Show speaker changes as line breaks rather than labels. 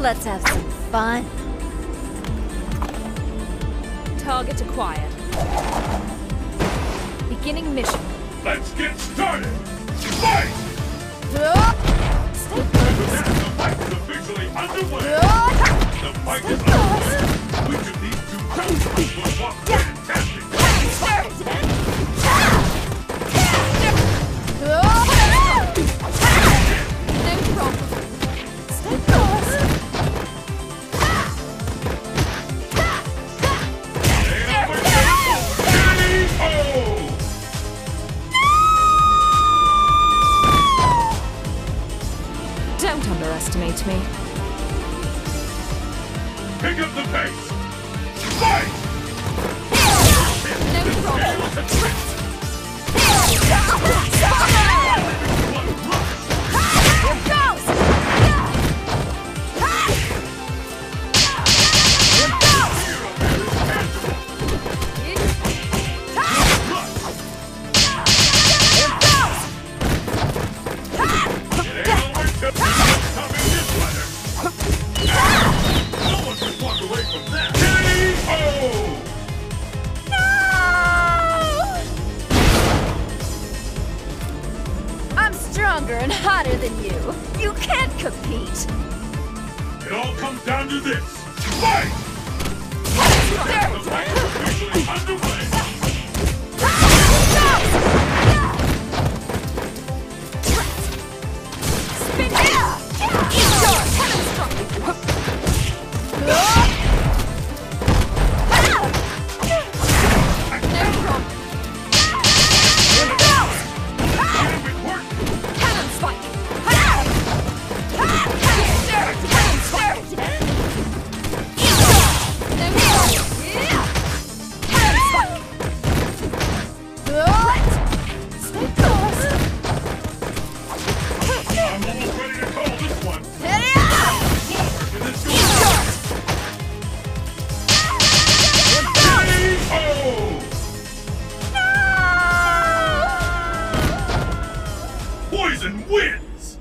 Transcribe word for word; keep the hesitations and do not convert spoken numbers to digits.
Let's have some fun.
Target acquired. Beginning mission.
Let's get started! Fight!
Stay focused.
The fight is officially underway! The fight is
Stay
underway! Which of these two champions will walk away fantastic?
No problem. Stay focused. Don't underestimate me.
Pick up the pace! Fight!
No problem.
Stronger and hotter than you. You can't compete.
It all comes down to this. Fight! The fight is officially underway.
Spin out! Eat yours! Heaven struck!
Poison wins!